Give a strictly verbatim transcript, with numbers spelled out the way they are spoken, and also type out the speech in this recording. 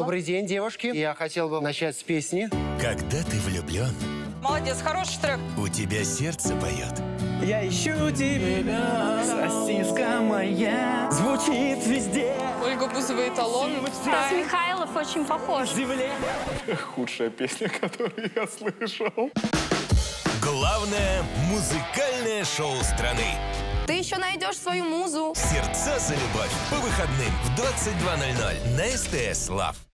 Добрый день, девушки. Я хотел бы начать с песни. Когда ты влюблен, Молодец, хороший трек. у тебя сердце поет. Я ищу тебя, сосиска моя, звучит везде. Ольга Бузова «Эталон». Стас Михайлов очень похож. Земле. Худшая песня, которую я слышал. Главное музыкальное шоу страны. Ты еще найдешь свою музу. «Сердца за любовь» по выходным в двадцать два ноль ноль на СТС Лав.